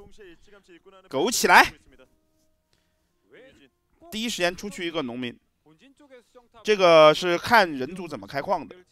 苟起来！第一时间出去一个农民，这个是看人族怎么开矿的。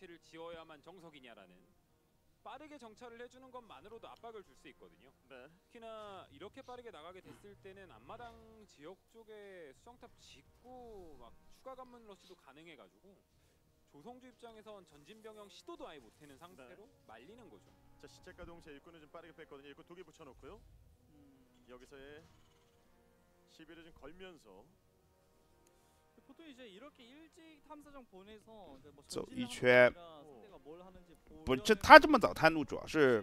빠르게 정찰을 해주는 것만으로도 압박을 줄 수 있거든요. 네. 특히나 이렇게 빠르게 나가게 됐을 때는 앞마당 지역 쪽에 수정탑 짓고 막 추가 관문 러시도 가능해가지고 조성주 입장에선 전진 병영 시도도 아예 못하는 상태로 네. 말리는 거죠. 자 시체가 동시에 일꾼을 좀 빠르게 뺐거든요. 일꾼 2개 붙여놓고요. 여기서의 시비를 좀 걸면서. 보통 이제 이렇게 일찍 탐사정 보내서 뭐 走一圈。 不，他这么早探路主要是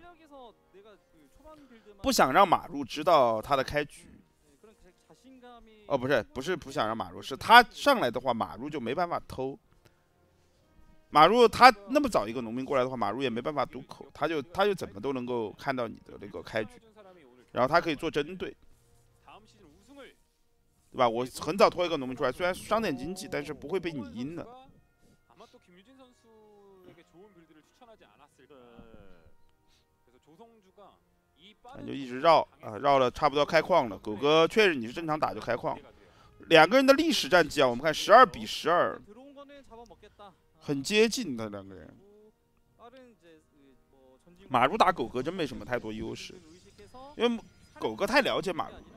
不想让马入知道他的开局。哦，不是不想让马入，是他上来的话，马入就没办法偷。马入他那么早一个农民过来的话，马入也没办法堵口，他就怎么都能够看到你的那个开局，然后他可以做针对，对吧？我很早拖一个农民出来，虽然伤点经济，但是不会被你阴的。 就一直绕啊，绕了差不多开矿了。狗哥确实你是正常打就开矿，两个人的历史战绩啊，我们看12比12，很接近的两个人。马如打狗哥真没什么太多优势，因为狗哥太了解马如了，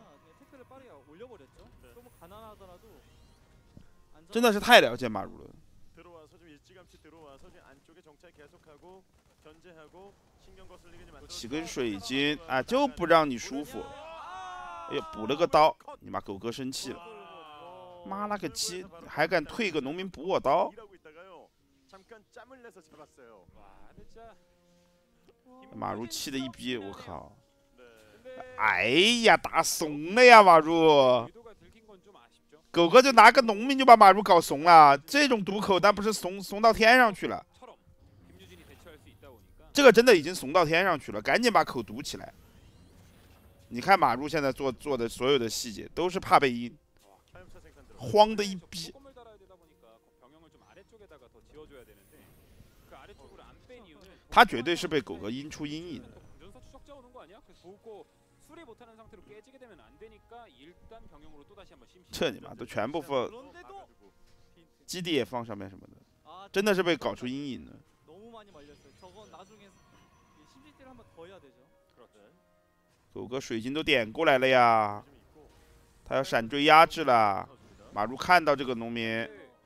真的是太了解馬如了。起根水晶啊，就不让你舒服。哎呦，补了个刀，你妈狗哥生气了。妈了个鸡，还敢退个农民补我刀？马如气的一逼，我靠！哎呀，打怂了呀，马如！狗哥就拿个农民就把马如搞怂了，这种堵口那不是怂到天上去了？这个真的已经怂到天上去了，赶紧把口堵起来！你看马如现在做的所有的细节都是怕被阴，慌的一逼。 他绝对是被狗哥阴出阴影的。这你妈都全部放，基地也放上面什么的，真的是被搞出阴影的。狗哥水晶都点过来了呀，他要闪追压制了。马如看到这个农民，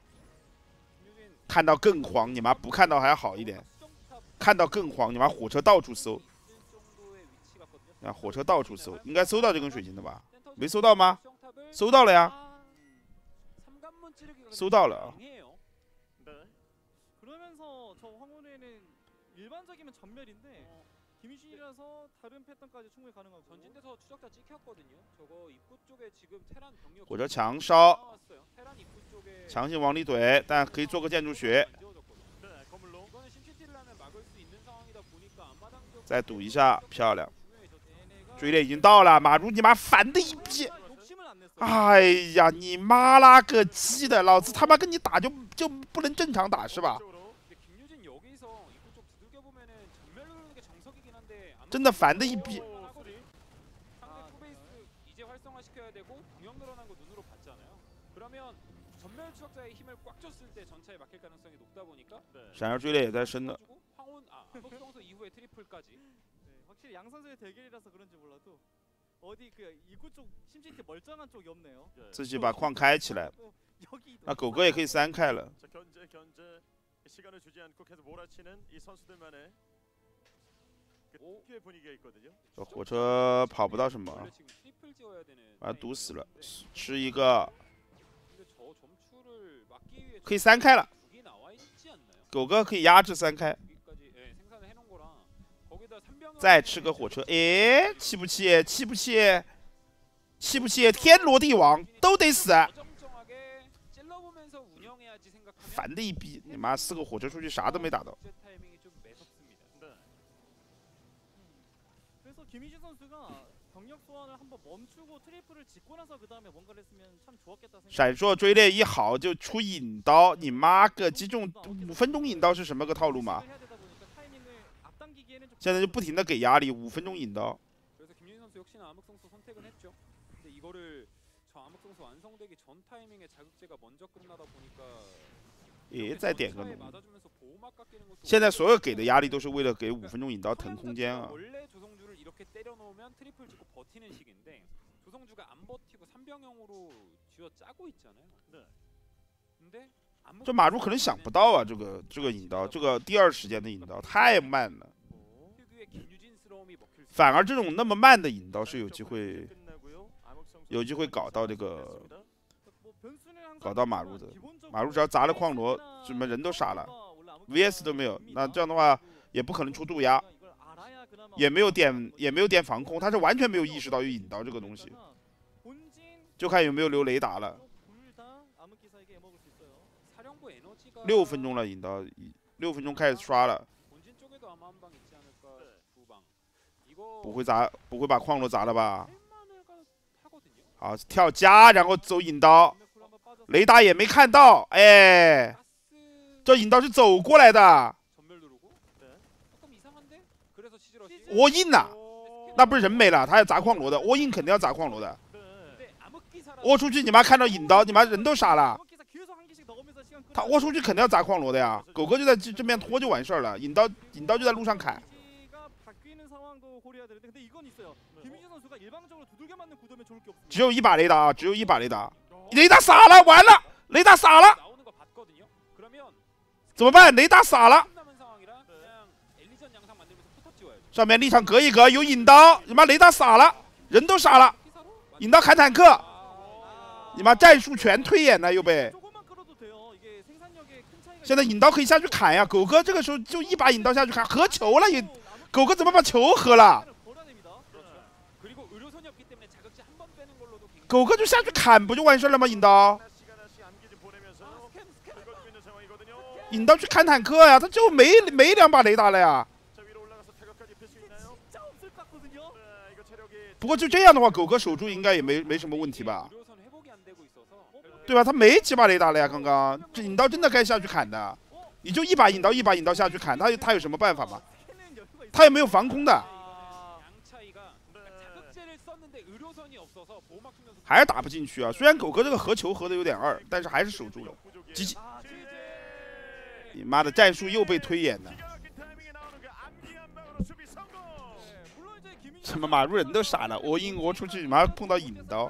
看到更慌，你妈不看到还好一点。 看到更慌，你妈火车到处搜，啊，火车到处搜，应该搜到这根水晶的吧？没搜到吗？搜到了呀，搜到了啊。火车强烧，强行往里怼，但可以做个建筑学。 再赌一下，漂亮！追猎已经到了，马如你妈烦的一逼！哎呀，你妈拉个鸡的！老子他妈跟你打就不能正常打是吧？真的烦的一逼！闪耀追猎也在升的。 확실히 양 선수의 대결이라서 그런지 몰라도 어디 그 입구 쪽 심시티 멀쩡한 쪽이 없네요. 自己把矿开起来，那狗哥也可以3开了。这火车跑不到什么，把它堵死了，吃一个，可以3开了。狗哥可以压制3开。 再吃个火车，哎，气不气？气不气？气不气？天罗地网都得死！烦的一逼！你妈4个火车出去啥都没打到。闪烁追猎一好就出引刀，你妈个鸡！这种5分钟引刀是什么个套路嘛？ 现在就不停的给压力，5分钟引刀。 역시나 암흑성소 선택은 했죠. 근데 이거를 저 암흑성소 완성되기 전 타이밍에 자극제가 먼저 끝나다 보니까 再点个 전차에 农民。 맞아주면서 보호막 깎이는 것도 现在所有给的压力都是为了给5分钟引导腾空间啊。 원래 조성주를 이렇게 때려놓으면 트리플 찍고 버티는 식인데 조성주가 안 버티고 3병형으로 쥐어 짜고 있잖아요. 네. 근데 这马如可能想不到啊，这个引导，这个第二时间的引导太慢了。 특유의 김유진스러움이 먹힐 수 反而这种那么慢的引导是有机会搞到这个搞到马如的。马如只要砸了矿罗，什么人都傻了 ，VS 都没有。那这样的话也不可能出渡鸦，也没有点防空，他是完全没有意识到有引导这个东西，就看有没有留雷达了。 6分钟了，引导6分钟开始刷了，不会把矿罗砸了吧？好，跳加，然后走引导，雷达也没看到，哎，这引导是走过来的，窝印呐，那不是人没了，他要砸矿罗的，窝印肯定要砸矿罗的，窝出去你妈看到引导，你妈人都傻了。 他窝出去肯定要砸矿罗的呀，狗哥就在这边拖就完事儿了，引导就在路上砍。只有一把雷达啊，只有一把雷达，雷达傻了，完了，雷达傻了，怎么办？雷达傻了，上面立场隔一隔，有引导，你妈雷达傻了，人都傻了，引导砍坦克，你妈战术全推演了又被。 现在引导可以下去砍呀，狗哥这个时候就一把引导下去砍，合球了也，狗哥怎么把球合了？狗哥就下去砍不就完事了吗？引导去砍坦克呀，他就没2把雷达了呀。不过就这样的话，狗哥守住应该也没什么问题吧？ 对吧？他没几把雷达了呀，刚刚这引导真的该下去砍的，你就一把引导下去砍，他有什么办法吗？他也没有防空的，还是打不进去啊。虽然狗哥这个合球合的有点二，但是还是守住了。机器，你妈的战术又被推演了。怎么马路人都傻了？我硬出去，马上碰到引刀。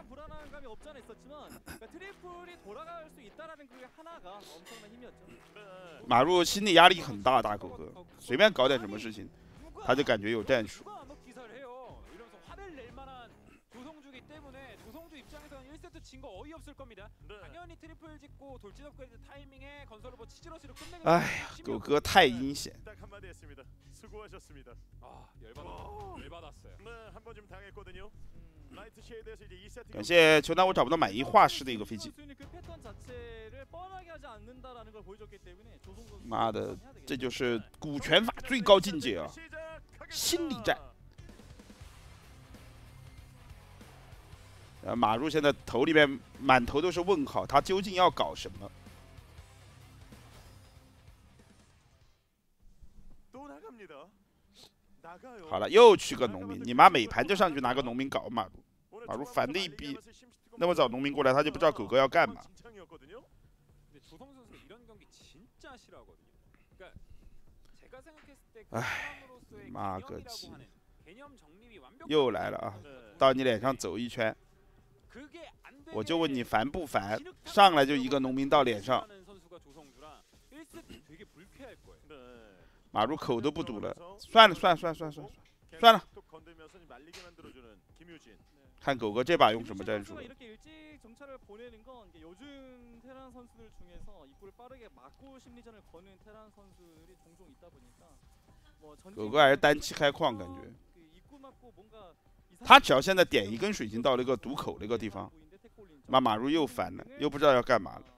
马入心理压力很大，大狗哥随便搞点什么事情，他就感觉有战术。 哎呀，狗哥太阴险。 感谢球男，我找不到满意画师的一个飞机。妈的，这就是股权法最高境界啊！心理战。马入现在头里面满头都是问号，他究竟要搞什么？好了，又去个农民，你妈每盘就上去拿个农民搞马入。 马如烦的一逼，那么早农民过来，他就不知道狗哥要干嘛。唉，妈个鸡！又来了啊！到你脸上走一圈，我就问你烦不烦？上来就一个农民到脸上，马如口都不堵了。算了，看狗哥这把用什么战术？狗哥还是单期开矿，感觉他只要现在点一根水晶到那个堵口那个地方，马如又烦了，又不知道要干嘛了。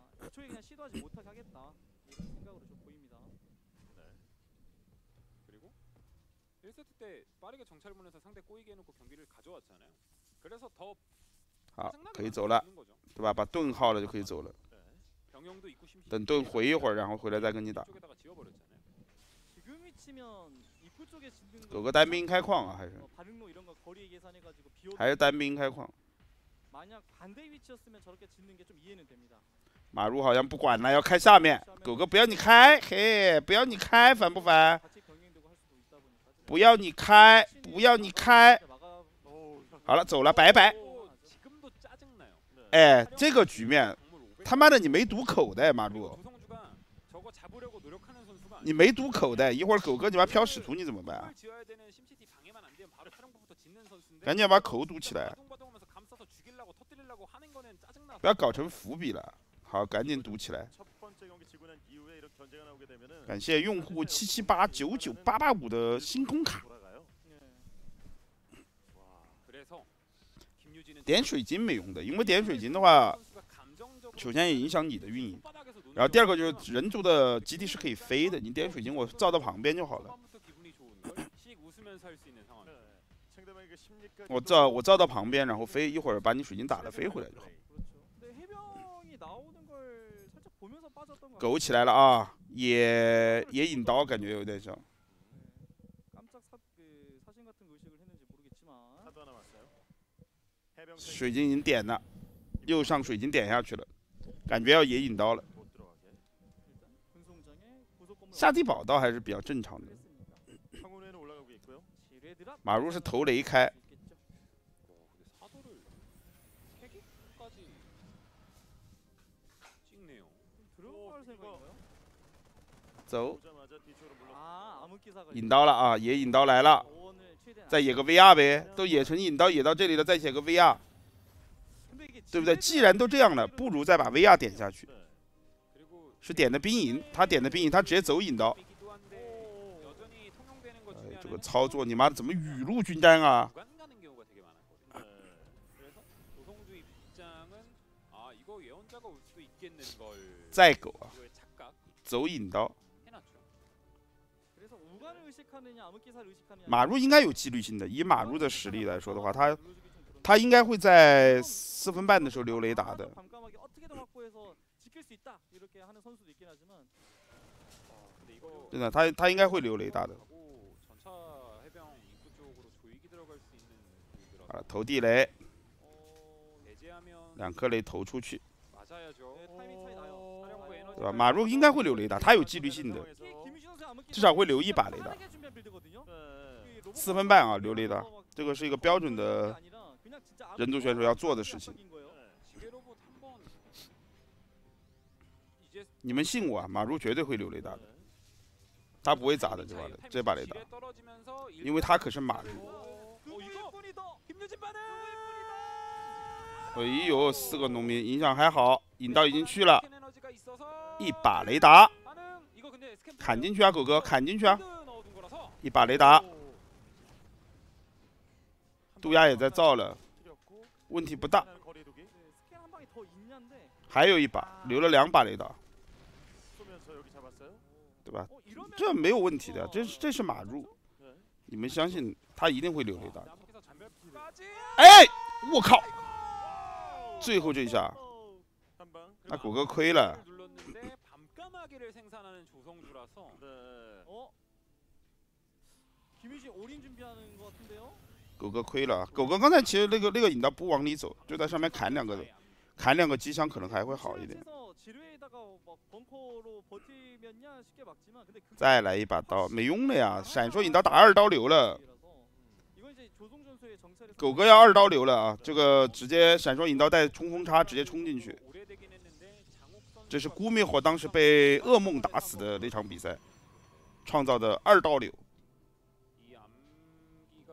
好，可以走了，对吧？把盾耗了就可以走了。等盾回一会儿，然后回来再跟你打。 지금 위치면 입구 쪽에 짓는 狗哥单兵开矿啊，还是 반응로 이런 거 거리 계산해가지고 비오. 还是单兵开矿？ 만약 반대 위치였으면 저렇게 짓는 게 좀 이해는 됩니다. 马如好像不管了，要开下面。狗哥不要你开，嘿，不要你开，烦不烦？ 같이 병행되고 할 수도 있다 보니까. 不要你开，不要你开。 막아. 好了，走了，拜拜。 지금도 짜증나요. 哎，这个局面，他妈的你没堵口袋，马如， 조성주가 저거 잡으려고 노력하는 선수가 你没堵口袋，一会儿狗哥你妈飘使徒你怎么办啊？ 그걸 지어야 되는 심시티 방해만 안 되면 바로 촬영부터 짓는 선수인데 赶紧把口堵起来， 바둥바둥하면서 감싸서 죽이려고 터뜨리려고 하는 거는 짜증나. 不要搞成伏笔了。好，赶紧堵起来。 첫 번째 경기 지고 난 이후에 이런 견제가 나오게 되면은 感谢用户77899885的星空卡， 돌아가요. 네. 와, 그래서 김유진은 点水晶没用的，因为点水晶的话， 선수가 감정적으로 首先也影响你的运营， 손바닥에서 노는 然后第二个就是人族的基地是可以飞的，你点水晶我造到旁边就好了。 초반부터 기분이 좋은 걸 씩 웃으면서 할 수 있는 상황. 네. 상대방의 그 심리까지 我造到旁边，然后飞，一会儿把你水晶打了飞回来就好。 그렇죠. 근데 해병이 나오는 걸 살짝 보면서 빠졌던 것 狗起来了啊，也引刀，感觉有点像。 깜짝 사신 같은 의식을 했는지 모르겠지만. 사도 하나 왔어요. 해병 水晶已经点了，右上水晶点下去了，感觉要也引刀了。 못 들어가게. 일단 군송장에 고속 건물 下地堡倒还是比较正常的。 했습니다. 황혼에는 올라가고 있고요. 지뢰드랍 马如是头雷开， 있겠죠. 근데 사도를 3개까지 찍네요. 들어갈 생각인가요? 走， 오자마자 뒤쪽으로 물러. 아 암흑기사가 引刀了啊，也引刀来了， 원을 최대한 再野个 VR 呗，都野成引刀野到这里了，再写个 VR， 근데 이게 对不对？ 지뢰드랍 既然都这样了，不如再把 VR 点下去。 네. 그리고 是点的兵营，他点的兵营，他直接走引刀。 이기도 한데 여전히 통용되는 것 哎 중에 ， 这个 하나는 操作你妈怎么雨露均沾啊？ 구간 가는 경우가 되게 많았거든요. 네. 그래서 조성주 입장은 아 이거 예언자가 올 수도 있겠는 걸 再狗啊， 이거의 착각 走引刀。 해놨죠. 그래서 우간을 의식하느냐 암흑기사를 의식하느냐 马如应该有纪律性的，以马如的实力来说的话，他应该会在4分半的时候留雷达的。 밤까마귀 어떻게든 확보해서 지킬 수 있다 이렇게 하는 선수도 있긴 하지만 근데 이거 真的，他应该会留雷达的。 하고 전차 해병 입구 쪽으로 조이기 들어갈 수 있는 好了， 부위들어서 投地雷， 배제하면 2颗雷投出去， 맞아야죠. 네, 타이밍 차이 나요. 사령부 에너지 对吧？马如应该会留雷达，他有纪律性的， 특히 김유진 선수의 암흑기사 至少会留一把雷达。 빠르게 준비한 빌드거든요. 네. 그 로봇 4分半啊， 선수가 留雷达， 막 这个是一个标准的 아니라 그냥 진짜 人族选手要做的事情。 압박인 거예요. 네. 지게 로봇 한번 이제 你们信我啊，马如绝对会留雷达的， 네. 他不会砸的这把雷达， 지뢰 떨어지면서 因为他可是马如。 이거 뿐이 더 김유진 반응. 哎呦，4个农民影响还好，引刀已经去了， 에너지가 있어서 一把雷达 반응. 이거 근데 스캔 砍进去啊，狗哥砍进去啊， 넣어둔 거라서 一把雷达，渡鸦也在造了， 틀렸고 问题不大。 하나는 거리두기 네, 스캔 한 방이 더 있냐인데 还有一把，留了2把雷达， 쏘면서 여기 잡았어요. 对吧？ 이러면 这没有问题的，这是马入， 네. 你们相信他一定会留雷达。 남북에서 전멸까지 哎，我靠！最后这一下， 한 방. 那狗哥亏了。 눌렀는데 밤까마귀를 생산하는 조성주라서 네. 어? 김유진 올인 준비하는 것 같은데요? 狗哥亏了，狗哥刚才其实那个引刀不往里走，就在上面砍两个机枪可能还会好一点。 실내에서 지뢰에다가 막 벙커로 버티면야 쉽게 막지만 근데 그게 再来一把刀，没用了呀！闪烁引刀打2刀流了， 이건 이제 조성 전술의 정찰에서 狗哥要2刀流了啊！这个直接闪烁引刀带冲锋叉直接冲进去， 오래되긴 했는데 장욱 선수가 这是孤灭火当时被噩梦打死的那场比赛创造的2刀流。 이 암기가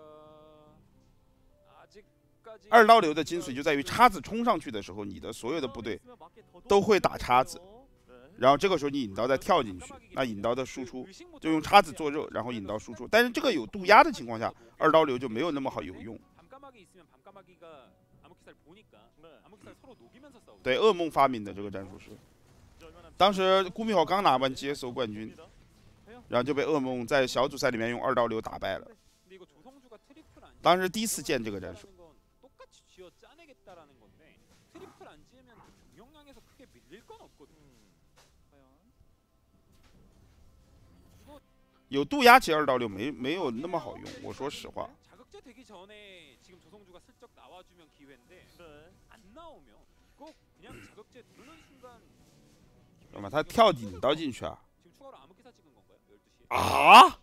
아직까지 2刀流的精髓就在于叉子冲上去的时候，你的所有的部队都会打叉子， 네. 然后这个时候你引刀再跳进去，那引刀的输出就用叉子做肉，然后引刀输出。但是这个有渡鸦的情况下，2刀流就没有那么好有用。 밤까마귀 있으면 밤까마귀가 암흑기사를 보니까 네. 암흑기사를 서로 녹이면서 싸우고 对，噩梦发明的这个战术是，当时孤灭火刚拿完接手冠军，然后就被噩梦在小组赛里面用2刀流打败了。 근데 이거 조성주가 트리플 안 当时第一次见这个战术， 지으면 건 똑같이 쥐어 짜내겠다라는 건데 트리플 안 지으면 병력량에서 크게 밀릴 건 없거든. 과연 有渡鸦，其实2到6没有那么好用，我说实话。 자극제 되기 전에 지금 조성주가 슬쩍 나와주면 기회인데 안 나오면 꼭 그냥 자극제 누르는 순간 那么他跳引刀进去啊 지금 추가로 암흑기사 찍은 건가요? 12시에. 啊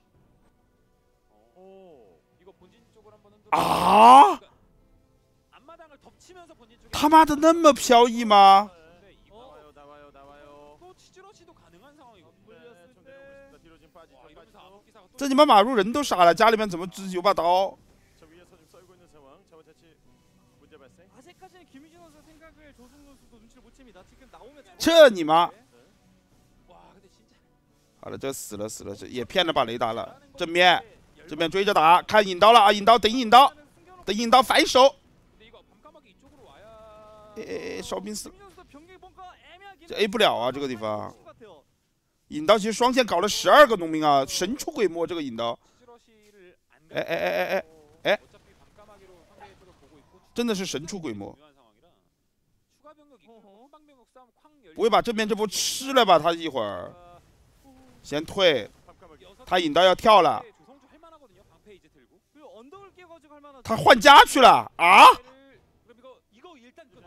오. 이거 본진 쪽을 한번 흔들어. 啊！ 그러니까 앞마당을 덮치면서 본진 쪽에 他妈的那么飘逸吗？ 근데 이거 나와요, 나와요, 나와요. 또 치즈러시도 가능한 상황이거든요. 네, 좀 내려오고 있습니다. 뒤로 지금 빠지죠, 와, 이러면서 빠지죠. 암흑기사가 또 这你妈马路人都杀了，家里面怎么自己有把刀？ 저 위에서 지금 썰고 있는 상황. 자원 채취 문제 발생. 아직까지는 김유진 선수 생각을 조승 선수도 눈치를 못 챕니다. 지금 나오면 这你妈！ 와, 근데 진짜 好了，这死了，这也骗了把雷达了。正面这边追着打，看引刀了啊！引刀等引刀，等引刀反手， 근데 이거 밤까마귀 이쪽으로 와야 哎，烧兵死了， 김유진 선수 병력이 뭔가 애매하긴 这 A 不了啊，这个地方。 것 같아요. 引刀其实双线搞了12个农民啊，神出鬼没这个引刀， 치즈러시를 안 哎哎哎哎哎， 어차피 밤까마귀로 상대 쪽을 보고 있고 真的是神出鬼没， 중요한 상황이라 추가 병력 있고 후방병력 싸움 쾅 열리고 不会把正面这波吃了吧？他一会儿先退， 밤까마귀. 他引刀要跳了， 조성주 할 만하거든요. 방패 이제 들고. 그리고 언덕을 깨가지고 할 만한. 他换家去了啊！ 그럼 이거 일단 끊어.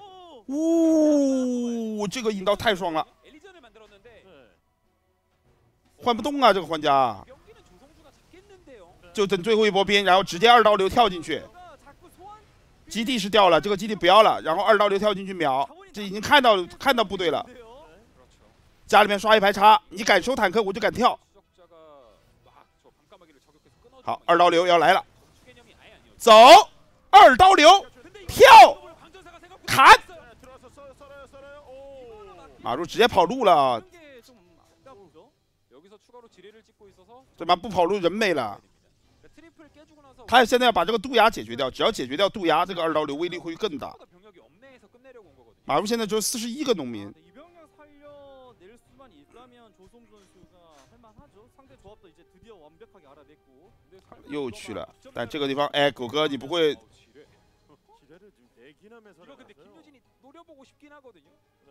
呜、这个引刀太爽了， 엘리전을 만들었는데 네. 换不动啊，这个换家， 경기는 조성주가 잡겠는데요. 就等最后一波兵，然后直接2刀流跳进去， 자꾸 소환 基地是掉了，这个基地不要了，然后2刀流跳进去秒，这已经看到部队了， 그렇죠. 家里面刷一排叉，你敢收坦克我就敢跳， 수적자가 막저 밤까마귀를 저격해서 끊어. 好，2刀流要来了， 개념이 아예 아니었죠. 走，2刀流 근데 跳， 광전사가 생각보다 砍 잘했어요. 네, 들어와서 썰어요. 오. 马路直接跑路了， 이런 게좀 아까보죠. 여기서 추가로 지뢰를 찍고 있어서 这妈不跑路人没了。 그러니까 트리플 깨주고 나서 他现在要把这个渡鸦解决掉，只要解决掉渡鸦，这个2刀流威力会更大。 병력이 엄내에서 끝내려고 온 거거든요. 马路现在只有41个农民， 이 병력 살려낼 수만 있다면 조성 선수가 할만하죠. 상대 조합도 이제 드디어 완벽하게 알아냈고. 又去了。但这个地方，哎，狗哥你不会 지뢰. 지뢰를 지금 대기남에서 이거 근데 김유진이 노려보고 싶긴 하거든요.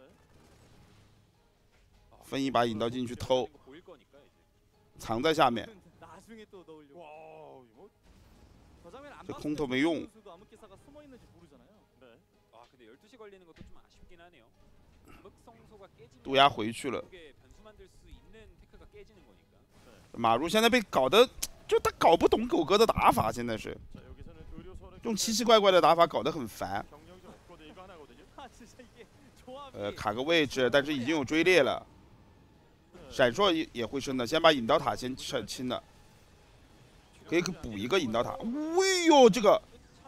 分一把引刀进去偷， 보일 거니까 이제. 藏在下面， 나중에 또 넣으려고. 와, 이거 저 장면 안 저 봤을 콩토 때 没用 조성 선수도 암흑기사가 숨어 있는지 모르잖아요. 네. 아 근데 12시 걸리는 것도 좀 아쉽긴 하네요. 암흑성소가 깨지면 渡鸦回去了。 그게 변수 만들 수 있는 테크가 깨지는 거니까. 马路现在被搞得，就他搞不懂狗哥的打法，现在是 자, 여기서는 의료선을 这种奇奇怪怪的打法搞得很烦。 경력이 좀 없거든. 이거 하나거든요. 아 진짜 이게 조합이. 卡个位置，但是已经有追猎了， 네. 闪烁也会升的，先把引刀塔先清了，可以补一个引刀塔。哎呦，这个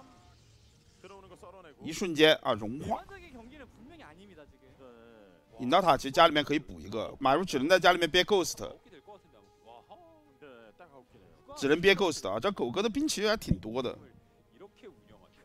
들어오는 거 썰어내고. 一瞬间啊融化。 일반적인 경기는 분명히 아닙니다 지금. 네. 引刀塔其实家里面可以补一个，马路只能在家里面憋 ghost， 어깨 될것 같은데 아무튼. 와, 네, 딱 아웃이네요. 只能憋 ghost 啊。这狗哥的兵其实还挺多的， 이렇게 운영하죠.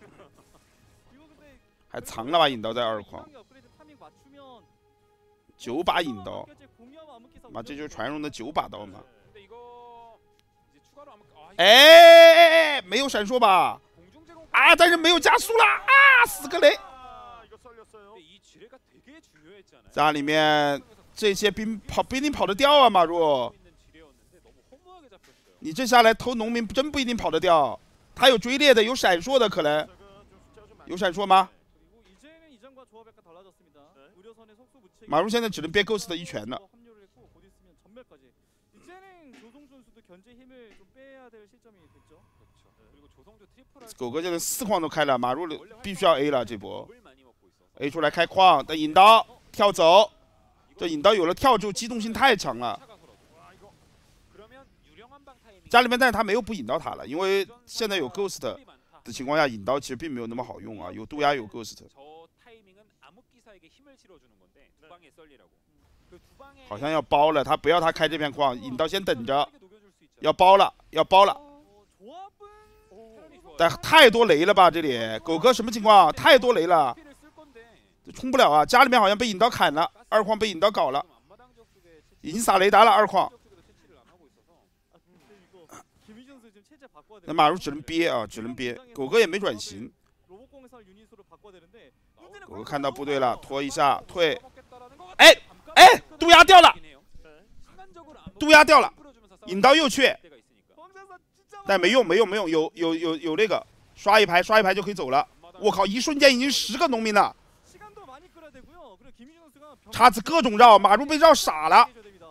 이거 근데 还藏了把引刀在二矿， 이방이 업그레이드 타밍 맞추면 9把引刀， 공유하면 암흑기사 妈这就是传说的9把刀嘛。 근데 이거 이제 추가로 아마 哎，没有闪烁吧？ 공중 제공. 啊，但是没有加速了啊，死个雷！ 아, 이거 썰렸어요. 근데 이 지뢰가 되게 중요했잖아요. 家里面这些兵跑不一定跑得掉啊，马路， 있는 지뢰였는데 너무 허무하게 잡혔어요. 你这下来偷农民真不一定跑得掉。他有追猎的，有闪烁的可能， 좀 숫자가 좀 많- 有闪烁吗？ 그리고 이제는 이전과 조합이 약간 달라졌습니다. 네. 의료선의 속수무책. 马路现在只能憋 ghost 一拳了。 합류를 했고 곧 있으면 전멸까지. 이제는 조성 선수도 견제 힘을 좀 빼야 될 시점이 됐죠. 그렇죠. 그리고 조성조 트리플 할 狗哥现在4矿都开了，马路必须要 A 了这波 을 많이 먹고 있어서. ，A 出来开矿，等引刀跳走，这引刀有了跳之后机动性太强了。 와 이거 그러면 유령한 방 타이밍. 家里面但是他没有补引刀塔了，因为现在有 ghost 的情况下，引刀其实并没有那么好用啊，有渡鸦有 ghost。 저 타이밍은 암흑기사에게 힘을 실어주는 건데 두 방에 썰리라고. 그 두 방에 好像要包了，他不要他开这片矿，引刀先等着， 빠르게 녹여줄 수 있잖아요. 要包了，要包了。 조합은 테란이 좋아요. 但太多雷了吧？这里狗哥什么情况？太多雷了， 피를 쓸 건데 这冲不了啊！家里面好像被引刀砍了，二矿被引刀搞了， 지금 앞마당 지역 쪽에 已经撒雷达了二矿。 지역 쪽에도 채취를 안 하고 있어서 아 근데 이거 김희준 선수 지금 체제 바꿔야 돼. 那马路只能憋啊，只能憋。狗哥也没转型， 로봇공살 유닛으로 바꿔야 되는데. 狗哥看到部队了，拖一下退。 먹겠다라는 거 哎 같아요. 哎，渡鸦掉了， 네. 순간적으로 암흑 渡鸦掉了， 뿌려주면서 싸우고 引刀又去， 때가 있으니까. 黄山山진짜 但没用，有那个刷一排就可以走了。我靠，一瞬间已经10个农民了， 시간도 많이 끌어야 되고요. 그리고 김유진 선수가 叉子各种绕，马如被绕傻了。 해줘야 됩니다.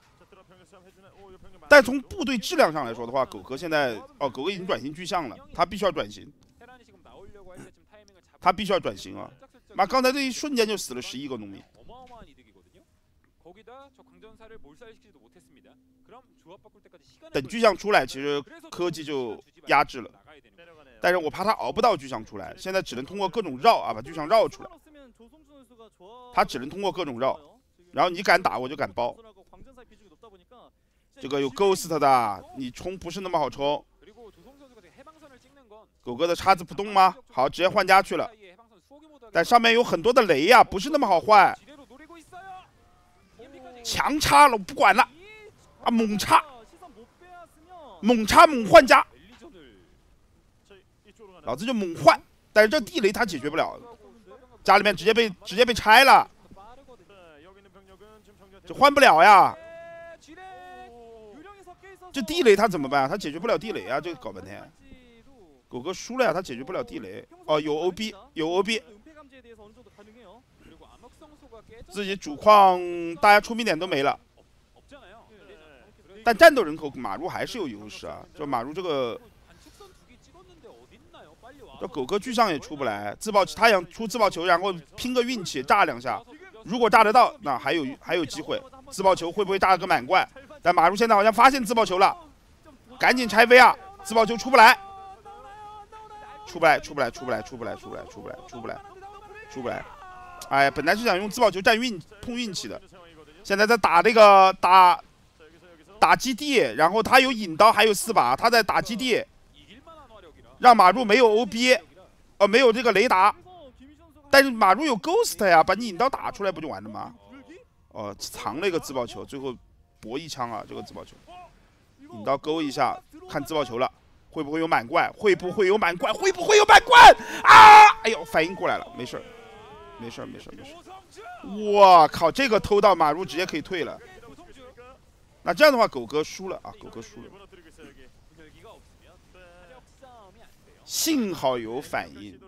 但从部队质量上来说的话，狗哥现在狗哥已经转型巨像了，他必须要转型， 테란이 지금 나오려고 할 때쯤 타이밍을 잡고 他必须要转型啊！ 짝짝짝 妈，刚才这一瞬间就死了11个农民。 어마어마한 이득이거든요. 거기다 저 강전사를 몰살시키지도 못했습니다. 그럼 조합 바꿀 때까지 시간을 等巨像出来，其实 그래서 科技就 시간 주지 压制了。 나가야 되는 거예요. 但是我怕他熬不到巨像出来，现在只能通过各种绕啊，把巨像绕出来。 없으면 조성주 선수가 조합 他只能通过各种绕，然后你敢打我就敢包。 광전사의 비중이 높다 보니까 这个有 Ghost 的，你冲不是那么好冲。 그리고 조성 선수가 되게 해방선을 찍는 건 狗哥的叉子不动吗？好，直接换家去了。 사이에 해방선 수호기 모드가 但上面有很多的雷呀、不是那么好换。 지뢰로 노리고 있어요. EMP까지 强插了，我不管了啊，猛插， 시선 못 빼앗으면 猛插猛换家， 랠리전을 老子就猛换。但是这地雷他解决不了，家里面直接被拆了， 빠르거든요. 네, 这换不了呀。 지뢰 유령이 섞여 있어서 这地雷他怎么办啊？他解决不了地雷啊，这个搞半天。狗哥输了呀，他解决不了地雷。哦，有 OB， 有 OB， 은폐 감지에 대해서 어느 정도 가능해요. 그리고 암흑성소가 깨져 自己主矿大家出兵点都没了， 없잖아요. 네. 但战斗人口马如还是有优势啊。这马如这个 관측선 2개 찍었는데 어딨나요? 빨리 와. 这狗哥巨像也出不来，自爆他想出自爆球，然后拼个运气炸2下，如果炸得到，那还有机会。自爆球会不会炸个满贯？但马如现在好像发现自爆球了，赶紧拆飞啊！自爆球出不来，出不来！哎，本来是想用自爆球碰运气的，现在在打那个打基地，然后他有引刀，还有4把，他在打基地， 이길만한 화력이라. 让马如没有 OB， 没有这个雷达。 그래서 김유진 선수가 但是马如有 Ghost 呀，把你引刀打出来不就完了吗？藏了一个自爆球，最后搏一枪啊！这个自爆球，引刀勾一下，看自爆球了，会不会有满贯？会不会有满贯？啊！哎呦，反应过来了，没事儿。我靠，这个偷到马如直接可以退了。那这样的话，狗哥输了啊！狗哥输了。 열기가 없으면 화력 싸움이 안 돼요. 幸好有反应，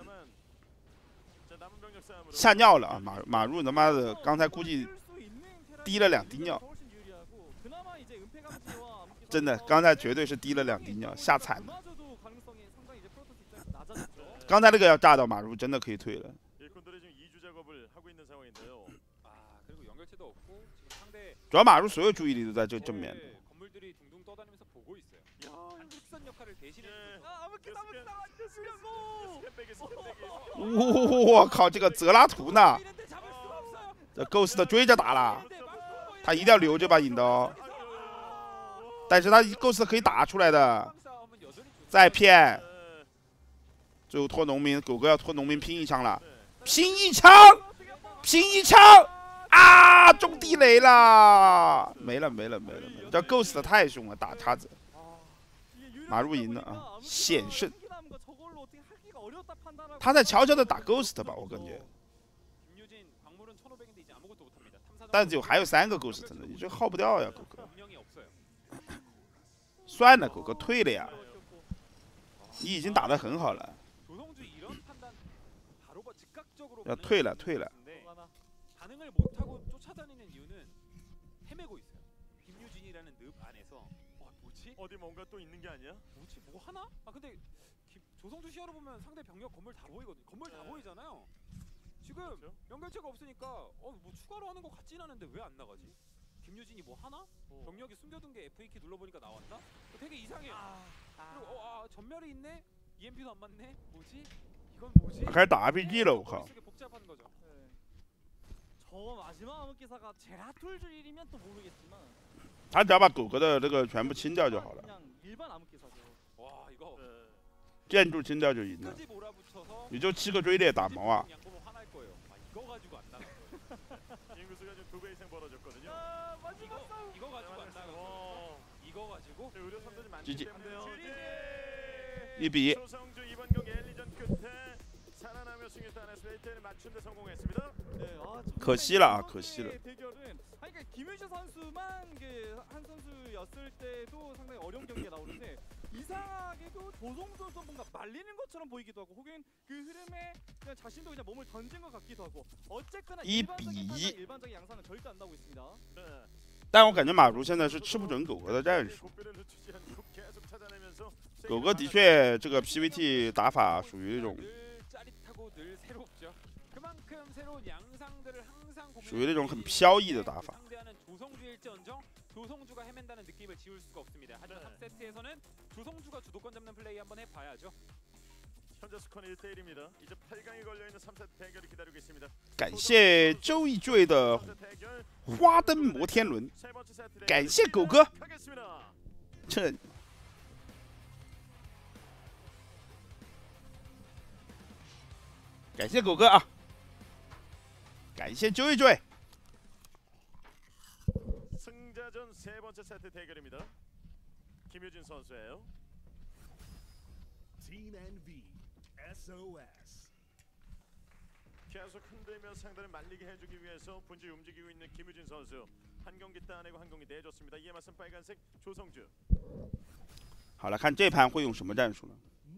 吓尿了啊！马如他妈的，刚才估计 滴了2滴尿， 그나마 이제 은폐 감지와 암흑기 真的， 선수가 刚才绝对是滴了2滴尿，吓惨了。 그마저도 가능성이 상당히 이제 프로토스 입장에서 낮아졌죠. 刚才那个要炸到马如，真的可以退了。 일꾼들이 지금 2주 작업을 하고 있는 상황인데요. 아 그리고 연결체도 없고 지금 상대 主要马如所有注意力都在这正面。 건물들이 둥둥 떠다니면서 보고 있어요. 한축선 역할을 대신해. 아, 암흑기 수려고! 스캔백이 我靠，这个泽拉图呢？这 Ghost 追着打了，他一定要留这把引刀，但是他 Ghost 可以打出来的，再骗，最后拖农民，狗哥要拖农民拼一枪了，拼一枪啊！中地雷了，没了，这 Ghost 太凶了，打叉子，马如赢了啊，险胜。 他在悄悄的打 Ghost 吧，我感觉。 김유진 광물은 1,500인데 이제 아무것도 못합니다. 但是还有3个 Ghost 呢，你这耗不掉呀，狗哥。 분명히 없어요. 算了，狗哥退了呀，你已经打得很好了， 조성주 이런 판단 바로 즉각적으로 要退了。 근데 반응을 못하고 쫓아다니는 이유는 헤매고 있어요. 김유진이라는 늪 안에서 뭐지? 어디 뭔가 또 있는 게 아니야? 뭐지? 뭐 하나? 아 근데 조성주 시야로 보면 상대 병력 건물 다 보이거든. 건물 다 보이잖아요. 지금 연결체가 없으니까 뭐 추가로 하는 거 같진 않은데 왜 안 나가지? 김유진이 뭐 하나? 병력이 숨겨둔 게 F2키 눌러보니까 나왔나? 되게 이상해요. 그리고 전멸이 있네? EMP도 안 맞네? 뭐지? 이건 뭐지? 开始打 RPG 了，我靠！ 머릿속에 복잡한 거죠. 저 마지막 암흑기사가 제라툴 줄이면 또 모르겠지만 他只要把狗哥的这个全部清掉就好了， 그냥 일반 암흑기사죠. 와 이거 建筑清掉就赢了。 끝까지 몰아붙여서 也就7个追猎打毛啊！ 양보면 화날 거예요. 이거 가지고 안 나간 거예요. 인구수가 지금 2배 이상 벌어졌거든요. 마지막 싸움. 이거 가지고 안 나간 거예요. 이거 가지고 의료 선수들이 많기 GG. 때문에요. 1比1， 조성주 이번 경기 엘리전 끝에 살아나며 승리 따냈습니다. 1대를 맞춘 데 성공했습니다. 네, 아, 可惜了啊，可惜了。 대결은 아니 그러니까 김윤시 선수만 한 선수였을 때도 상당히 어려운 경기가 나오는데 이상하게도 조성주 선수 뭔가 말리는 것처럼 보이기도 하고 혹은 그 흐름에 그냥 자신도 그냥 몸을 던진 것 같기도 하고 어쨌거나 일반적인 판단, 일반적인 양상은 절대 안 나오고 있습니다. 但我感觉马如现在是吃不准狗哥的战术。狗哥的确这个 PVT 打法属于一种，属于那种很飘逸的打法。 조성주가 헤맨다는 느낌을 지울 수가 없습니다. 하지만 3세트에서는 조성주가 주도권 잡는 플레이 한번 해봐야죠. 현재 스코어는 1대1입니다. 이제 8강에 걸려있는 3세트 대결이 기다리고 있습니다. 感谢周易坠的花灯摩天轮，感谢狗哥，这感谢狗哥啊，感谢周易坠。 승자전 세 번째 세트 대결입니다. 김효진 선수예요. TNV SOS. 계속 흔들며 상대를 말리게 해주기 위해서 분주히 움직이고 있는 김효진 선수. 한 경기 따내고 한 경기 내줬습니다. 이에 맞선 빨간색 조성주. 好了，看这盘会用什么战术呢？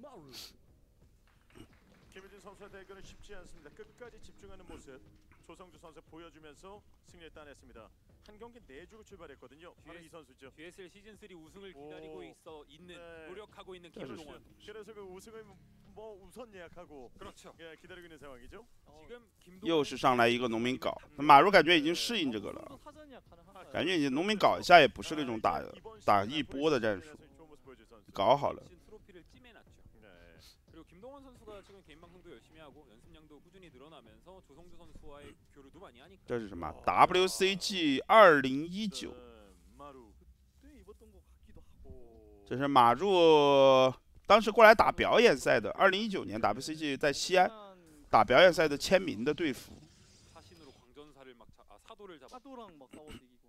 김효진 선수의 대결은 쉽지 않습니다. 끝까지 집중하는 모습. 조성주 선수 보여주면서 승리를 따냈습니다. 한 경기 내주고 출발했거든요. 바로 이 선수죠. GSL 시즌 3 우승을 기다리고 있는 노력하고 있는 김동원. 그래서 그 우승을 뭐 우선 예약하고 그렇죠. 예, 기다리고 있는 상황이죠. 지금 又是上来一个农民搞，马如感觉已经适应这个了，感觉已经农民搞一下也不是那种打一波的战术，搞好了。 그리고 김동원 선수가 지금 개인 방송도 열심히 하고 연습량도 꾸준히 늘어나면서 조성주 선수와의 교류도 많이 하니까. 这是什么 ？WCG 2019。这是马如当时过来打表演赛的，2019年 WCG 在西安打表演赛的签名的队服。 사신으로 광전사를 막 사도를 잡아. 사도랑 막 싸워서 이기고.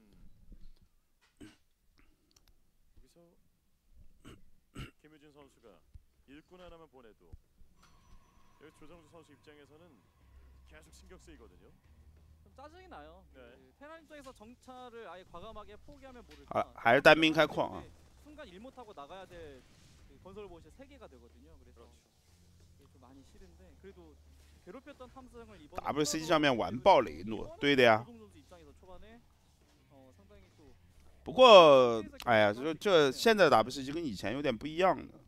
여기서 김효진 선수가 일꾼 하나만 보내도 여기 조성주 선수 입장에서는 계속 신경 쓰이거든요. 좀 짜증이 나요. 네. 테란 입장에서 정찰을 아예 과감하게 포기하면 모를까. 还是单兵开矿啊！ 순간 일 못하고 나가야 될 건설 보시 3개가 되거든요. 그래서 좀 많이 싫은데 그래도 괴롭혔던 탐사정을 이번 WCG 上面完爆雷诺，对的呀。 선수 입장에서 초반에 상당히 또 不过，哎呀，这现在的 WCG 跟以前有点不一样的。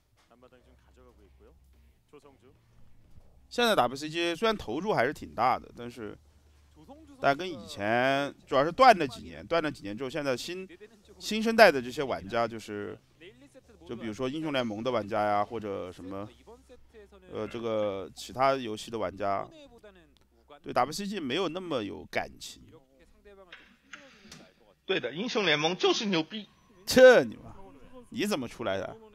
现在 WCG 虽然投入还是挺大的，但跟以前主要是断了几年之后，现在新生代的这些玩家就比如说英雄联盟的玩家呀，或者什么这个其他游戏的玩家，对 WCG 没有那么有感情。 对的，英雄联盟就是牛逼。 这你怎么出来的？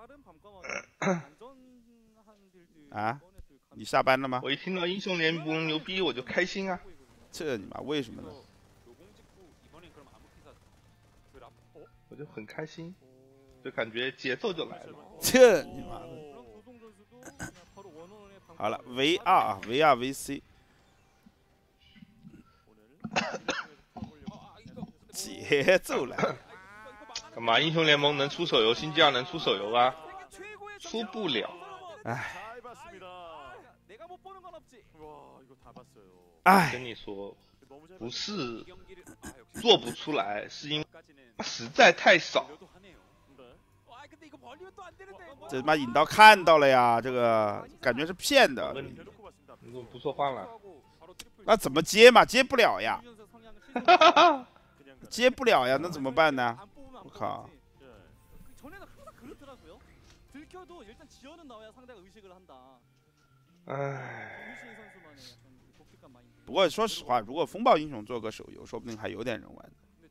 啊？ 你下班了吗？ 我一听到英雄联盟牛逼，我就开心啊！ 这你妈为什么呢？ 我就很开心，就感觉节奏就来了。 这你妈的！好了 ，VR 啊 ，VR VC， 节奏来了。 干嘛？英雄联盟能出手游，新疆能出手游啊？出不了。唉。 哎， 跟你说，不是做不出来，是因为实在太少。 这他妈引刀看到了呀，这个感觉是骗的。 你怎么不说话了？ 那怎么接嘛？接不了呀，接不了呀，那怎么办呢？我靠！ 唉。 不过说实话，如果风暴英雄做个手游，说不定还有点人玩，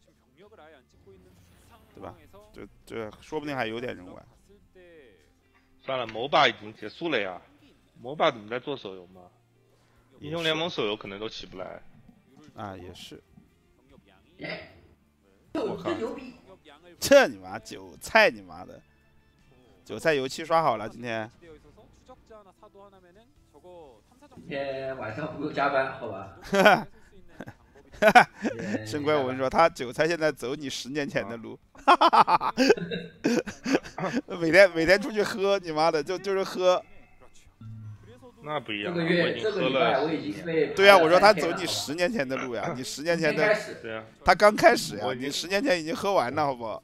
对吧？这说不定还有点人玩。 算了 ，MOBA 已经结束了呀。MOBA 怎么在做手游嘛？英雄联盟手游可能都起不来。 啊，也是。我靠！这你妈韭菜，你妈的！韭菜油漆刷好了，今天。 今天晚上不用加班，好吧？ 申乖文说他韭菜现在走你10年前的路，每天出去喝，你妈的就是喝。 那不一样， 这个月这个礼拜我已经被对啊，我说他走你10年前的路呀，你10年前的， 对啊， 他刚开始呀，你10年前已经喝完了，好不好？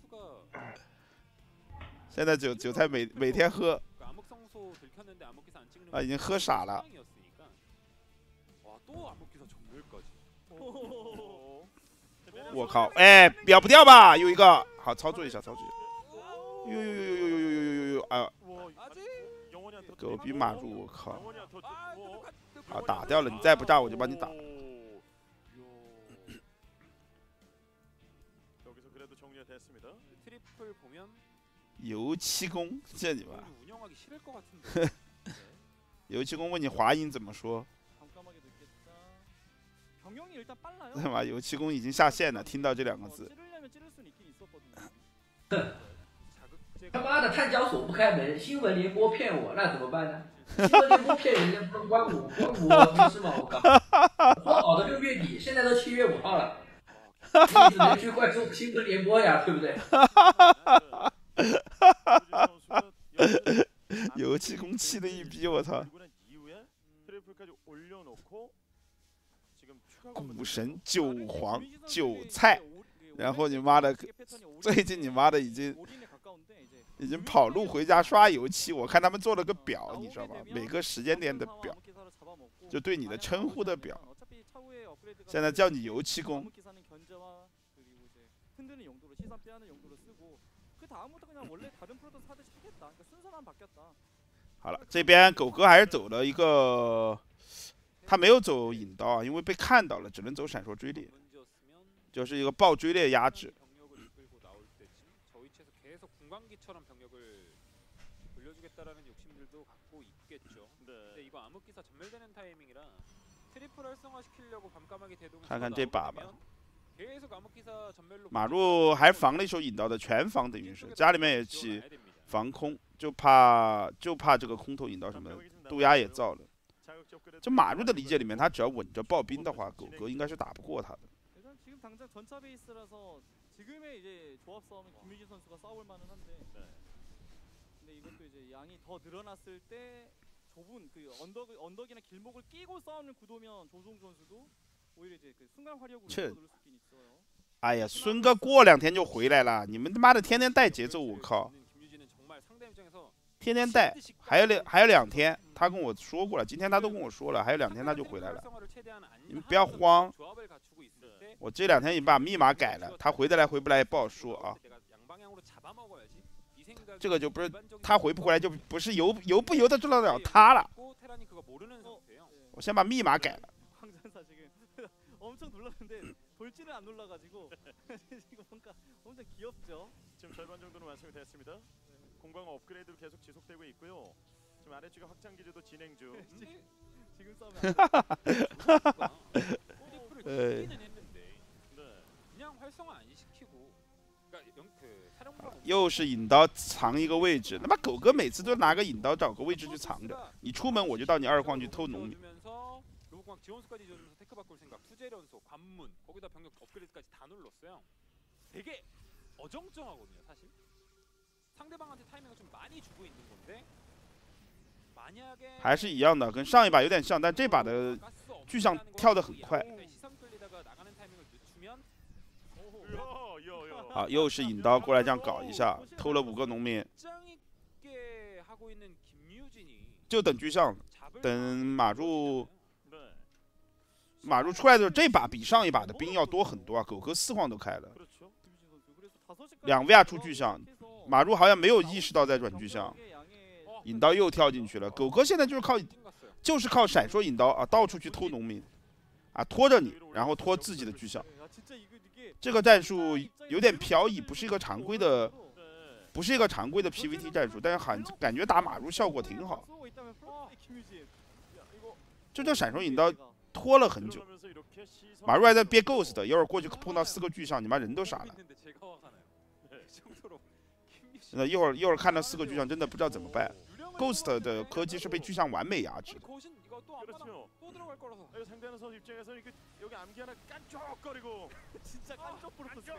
现在韭菜每天喝，啊，已经喝傻了。我靠，哎，秒不掉吧？有一个，好操作一下，操作一下。呦，哎呀，狗逼马入，我靠！啊，打掉了，你再不炸我就把你打。 油漆工，这你妈！油漆工问你华音怎么说？他妈，油漆工已经下线了，听到这2个字。 他妈的，碳交所不开门，新闻联播骗我，那怎么办呢？新闻联播骗人家不能关我不是吗？我靠！说好的6月底，现在都7月5号了，你只能去怪新闻联播呀，对不对？ 油漆工气的一逼，我操！股神韭黄韭菜，然后你妈的，最近你妈的已经跑路回家刷油漆，我看他们做了个表，你知道吗？每个时间点的表，就对你的称呼的表。现在叫你油漆工。 好了，这边狗哥还是走了一个，他没有走引刀啊，因为被看到了，只能走闪烁追猎，就是一个爆追猎压制。 看看这把吧，马入还防了一手引刀的，全防等于是家里面也起防空，就怕这个空投引刀什么的，渡鸦也造了。这马入的理解里面，他只要稳着爆兵的话，狗哥应该是打不过他的。 좁은 그 언덕이나 길목을 끼고 싸우는 구도면 조성 선수도 오히려 이제 그 순간 화력으로 누를 수 있긴 있어요. 哎呀，孙哥过2天就回来了，你们他妈的天天带节奏，我靠！天天带，还有2天，他跟我说过了，今天他都跟我说了，还有2天他就回来了。你们不要慌，我这2天已经把密码改了，他回得来回不来也不好说啊。 这个就不是他回不回来，就不是游不游得了他了。我先把密码改了。 황전사 지금 엄청 눌렀는데 돌지는 안 눌러가지고 지금 뭔가 엄청 귀엽죠. 지금 절반 정도는 완성이 됐습니다. 공방 업그레이드도 계속 지속되고 있고요. 지금 아래쪽에 확장 기지도 진행 중. 지금 싸우면 又是引刀藏一个位置，他妈狗哥每次都拿个引刀找个位置去藏着，你出门我就到你2矿去偷农民。 还是一样的，跟上一把有点像，但这把的巨象跳得很快。啊，又是引刀过来这样搞一下，偷了5个农民，就等巨象，等马入出来的时候，这把比上一把的兵要多很多啊！狗哥4矿都开了，2 VA 出巨象，马入好像没有意识到在转巨象，引刀又跳进去了。狗哥现在就是靠闪烁引刀啊，到处去偷农民，啊拖着你，然后拖自己的巨象。 这个战术有点飘逸，不是一个常规的 PVT 战术，但是感觉打马入效果挺好。这叫闪烁引刀拖了很久，马入还在憋 Ghost， 一会儿过去碰到4个巨象，你妈人都傻了。那一会儿看到4个巨象，真的不知道怎么办。Ghost 的柯基是被巨象完美压制的。 또 앞마당 그렇죠. 또 들어갈 거라서. 이거 상대하는 선수 입장에서 이거 여기 암기 하나 깐쪽거리고 진짜 깐쪽 프로토스.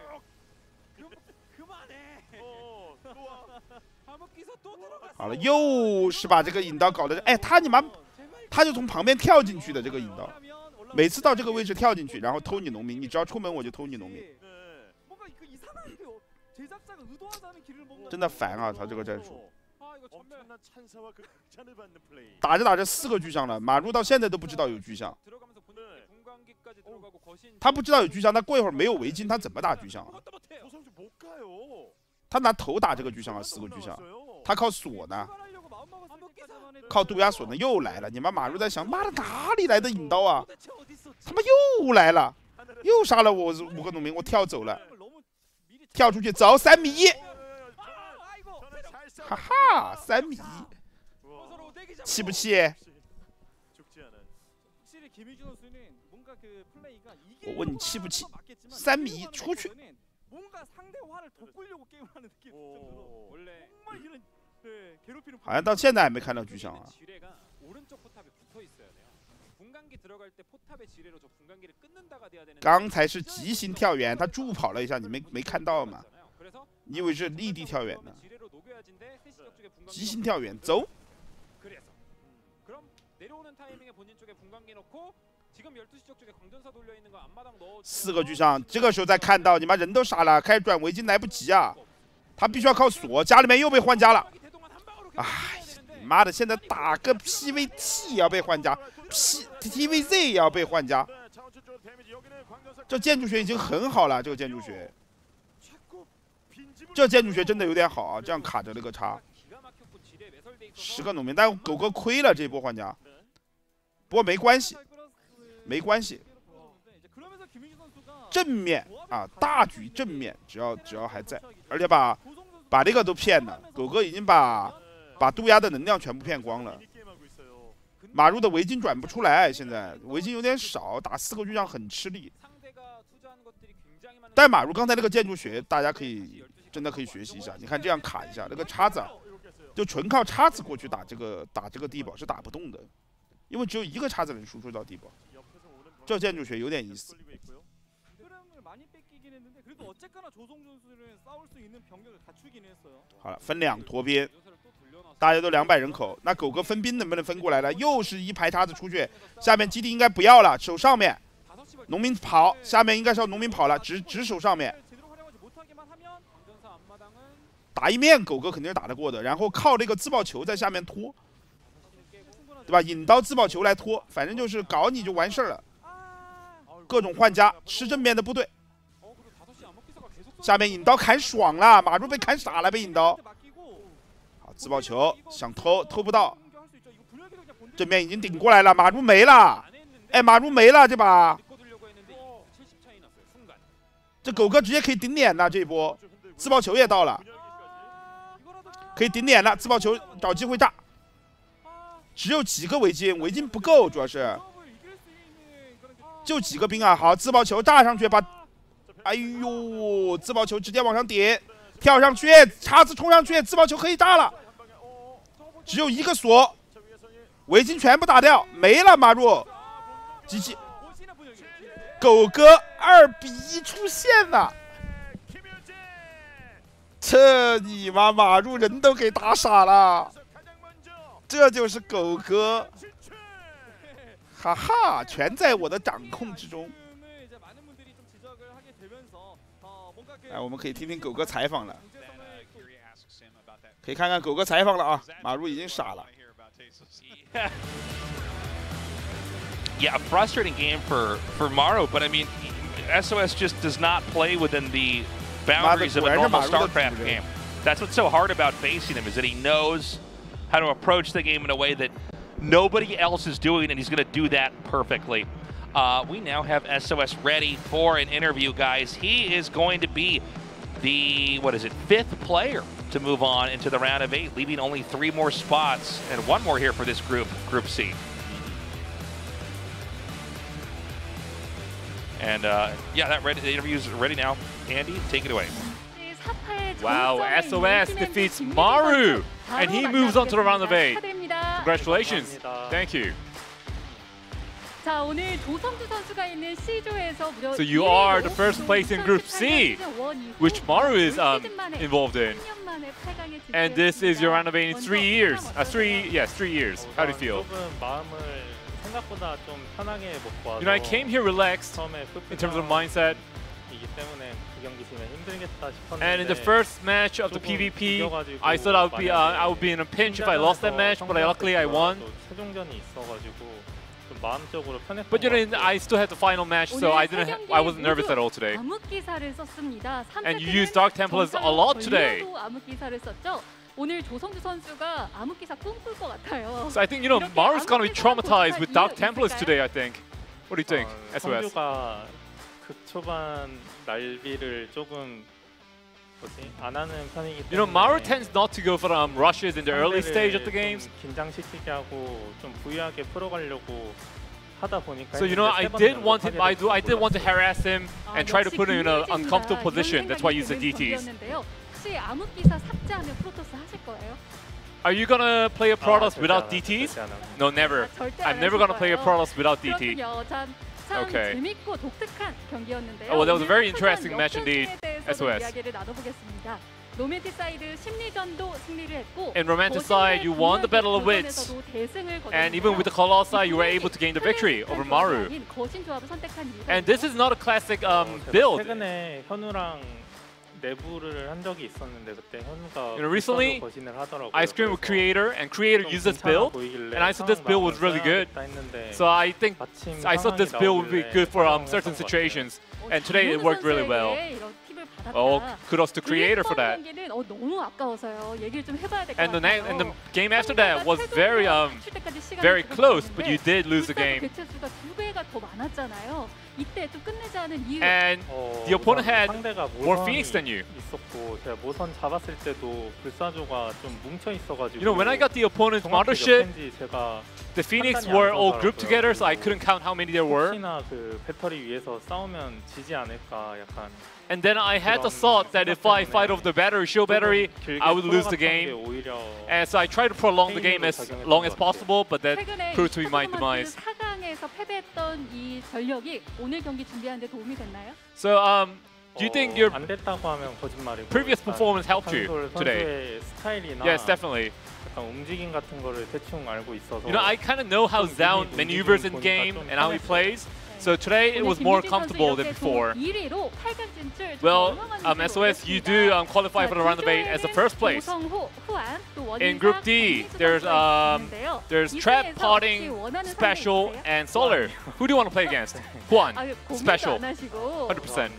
그만해. 또 와. 한번기서 또 들어갔어. 好了，又是把这个引刀搞得，哎，他你妈，他就从旁边跳进去的这个引刀，每次到这个位置跳进去，然后偷你农民，你只要出门我就偷你农民， 네. 뭔가 그 이상한 그 제작자가 의도하지 않은 길을 뭔가 真的烦啊！他这个战术， 아 이거 전멸. 엄청난 찬사와 그 극찬을 받는 플레이. 打着打着4个巨像了，马如到现在都不知道有巨像， 들어가면서 본인의 분광기까지 들어가고 거신. 他不知道有巨像，他过一会儿没有围巾，他怎么打巨像啊？ 그것도 못해요. 조성주 못 가요. 他拿头打这个巨像啊，4个巨像， 나왔어요. 他靠锁呢， 출발하려고 마음먹었을 때까지만 해도 靠渡鸦锁呢，又来了。你妈马如在想，妈的哪里来的引刀啊？ 도대체 어디 있었지? 他妈又来了，又杀了我5个农民，我跳走了， 너무 미리 跳出去走3米1， 아이고 저는 잘 싸워. 哈哈，3米1， 우와. 서로 내기 잡고. 气不气？ 죽지 않은. 확실히 김희준 선수는 뭔가 그 플레이가 어, 원이 치부치. 맞겠지만 3미 2 出去。 뭔가 상대 화를 돋구려고 게임을 하는 느낌이 들 정도로 오. 원래 정말 이런 네, 괴롭히는 好像到现在还没看到巨像啊。 지뢰가 오른쪽 포탑에 붙어 있어야 돼요. 분광기 들어갈 때 포탑의 지뢰로 저 분광기를 끊는다가 돼야 되는데. 刚才是急行跳远，他助跑了一下，你没看到吗？ 그래서 你以为是立地跳远呢？ 지뢰로 녹여야진데 세시 쪽에 분광기. 急行跳远，走。 그래서 그럼 내려오는 타이밍에 본인 쪽에 분광기 넣고 지금 12시 쪽 쪽에 광전사 돌려 있는 거 앞마당 넣어. 4个巨像，这个时候再看到，你妈人都杀了，开始转围巾来不及啊！他必须要靠锁，家里面又被换家了。哎，妈的，现在打个 PVT 也要被换家 ，TVZ 也要被换家。 네, 자원줄 쪽 데미지. 여기는 광전사. 这建筑学已经很好了，这个建筑学， 자꾸 빈집을 这建筑学真的有点好啊，这样卡着那个叉。 10个农民，但狗哥亏了这波换家，不过没关系，没关系。 그러면서 김희준 선수가 正面啊，大局正面，只要还在，而且把这个都骗了，狗哥已经把渡鸦的能量全部骗光了。 게임하고 있어요. 马如的围巾转不出来，现在围巾有点少，打4个巨像很吃力。 但马如刚才那个建筑学，大家可以真的可以学习一下。你看这样卡一下，那个叉子啊，就纯靠叉子过去打这个地堡是打不动的，因为只有1个叉子能输出到地堡。 옆에서 오는 这建筑学有点意思。 돌리고 있고요. 흐름을 많이 뺏기긴 했는데 그래도 어쨌거나 조성 선수는 싸울 수 있는 병력을 갖추긴 했어요. 好了，分2坨兵，大家都200人口，那狗哥分兵能不能分过来了？又是一排叉子出去，下面基地应该不要了，守上面。农民跑，下面应该是要农民跑了，只守上面。 제대로 활용하지 못하게만 하면 다 打一面狗哥肯定是打得过的，然后靠这个自爆球在下面拖，对吧？引刀自爆球来拖，反正就是搞你就完事儿了。各种换家，吃正面的部队。下面引刀砍爽了，马如被砍傻了，被引刀。好，自爆球想偷不到，正面已经顶过来了，马如没了。哎，马如没了这把，这狗哥直接可以顶脸了，这一波自爆球也到了。 可以顶脸了，自爆球找机会炸，只有几个围巾，围巾不够，主要是就几个兵啊。好，自爆球炸上去，把，哎呦，自爆球直接往上顶，跳上去，叉子冲上去，自爆球可以炸了，只有1个锁，围巾全部打掉，没了，马入，机器，狗哥2比1出现了。 这你妈马入人都给打傻了，这就是狗哥，哈哈，全在我的掌控之中。哎，我们可以听听狗哥采访了，可以看看狗哥采访了啊，马入已经傻了。 Yeah, a frustrating game for Maru, but I mean, SOS just does not play within the boundaries of a normal StarCraft game. That's what's so hard about facing him, is that he knows how to approach the game in a way that nobody else is doing, and he's going to do that perfectly. We now have SOS ready for an interview, guys. He is going to be the, 5th player to move on into the round of 8, leaving only 3 more spots, and 1 more here for this group, Group C. And yeah, the interview's ready now. Andy, take it away. Wow, SOS defeats Maru, and he moves on to the round of 8. Congratulations. Thank you. 자, 오늘 조성주 선수가 있는 C조에서 무려 So you are the first place in Group C, which Maru is involved in. And this is your round of 3 years. 3 years. How do you feel? 생각보다 좀 편하게 먹고 와서 You know, I came here relaxed in terms of mindset. 때문에 그 경기 지면 힘들겠다 싶었는데 And in the first match of the PvP, I thought I would be in a pinch if I lost that match, but luckily I won. 최종전이 있어가지고 좀 마음적으로 편했던 But you know, I still had the final match, so I wasn't nervous at all today. 암흑기사를 썼습니다. And you used Dark Templars a lot today. 암흑기사를 썼죠. 오늘 조성주 선수가 암흑기사 꿈꿀 것 같아요. So I think, you know, Maru's gonna be traumatized with Dark Templars today, I think. What do you think, SOS? 성주가 극초반 날비를 조금 안 하는 편이기 때문에 You know, Maru tends not to go for rushes in the early stage of the games. 긴장시키게 하고 좀 부유하게 풀어가려고 하다 보니까 So you know, I did want to harass him and try to put him in an uncomfortable position. That's why I used the DTs. 혹시 암흑기사 삭제하면 프로토스 하실 거예요? Are you gonna play a Protoss without DTs? No, never. I'm never gonna play a Protoss without DT. Okay. 재밌고 독특한 경기였는데요. Oh, well, that was a very interesting match indeed. SOS. 이야기를 나눠보겠습니다. 로맨티사이드 심리전도 승리를 했고 In Romanticide, you won the Battle of Wits, and even with the Colossi, you were able to gain the victory over Maru. And this is not a classic build. 최근에 현우랑 내부를 한 적이 있었는데 그때 현우가 You know, recently, 거신을 하더라고요. I screamed with Creator, and Creator used this build, and I thought this build was really good. So I think I thought this build would be good for certain situations, and today it worked really well. Oh, kudos to Creator for that. 너무 아까워서요. 얘기를 좀 해봐야 될 것 And 같아요. the game after that was very close, but you did lose the game. 개체수가 2배가 더 많았잖아요. 이때 또 끝내지 않은 이유. And the opponent had more Phoenix than you. 있었고 제가 모선 잡았을 때도 불사조가 좀 뭉쳐 있어가지고. You know, when I got the opponent's mothership, the Phoenix were all grouped together, so I couldn't count how many there were. 혹시나 그 배터리 위에서 싸우면 지지 않을까 약간. And then I had the thought that if I fight over the battery, shield battery, I would lose the game. And so I tried to prolong the game as long as possible, but that proved to be my demise. 4강에서 패배했던 이 전력이 오늘 경기 준비하는 데 도움이 됐나요? So do you think your 안 됐다고 하면 거짓말이고. previous performance helped you today? 스타일이나 Yes, definitely. 약간 움직임 같은 거를 대충 알고 있어서. You know, I kind of know how Zaun maneuvers in game and how he plays. So today it was more comfortable than before. Well, SOS, you do qualify for the round of 8 as the first place. In Group D, there's Trap, Potting, Special, and Solar. Who do you want to play against? Huan, Special, 100%.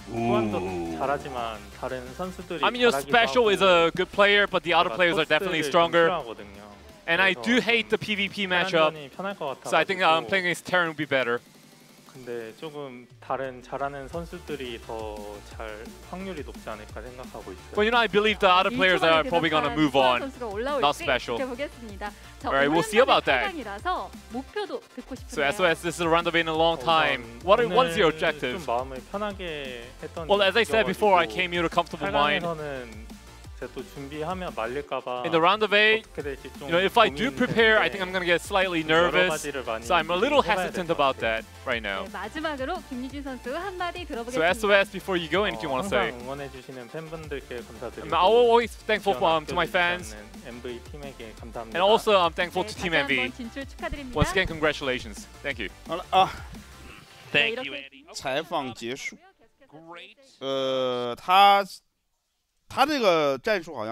I mean, Special is a good player, but the other players are definitely stronger. And I do hate the PvP matchup, so I think playing against Terran would be better. 근데 조금 다른 잘하는 선수들이 더 잘 확률이 높지 않을까 생각하고 있어요. Well, you know, I believe the other players are probably going to move on. Not Special. Alright, we'll see about that. So SOS, this is a round of 8 in a long time. What is your objective? 좀 마음을 편하게 했던. Well, as I said before, I came here with a comfortable mind. 또 준비하면 말릴까봐. In the round of 8, you know, if I do prepare, I think I'm going to get slightly nervous. So I'm a little hesitant about that right now. 마지막으로 김유진 선수 한마디 So SOS, before you go, anything you want to say? 응원해주시는 팬분들께 감사드리고. I'm always thankful to my fans. MV 팀에게 감사합니다. And also, I'm thankful to Team MV. Once again, congratulations. Thank you. Thank you, Andy. 采访结束。他这个战术好像。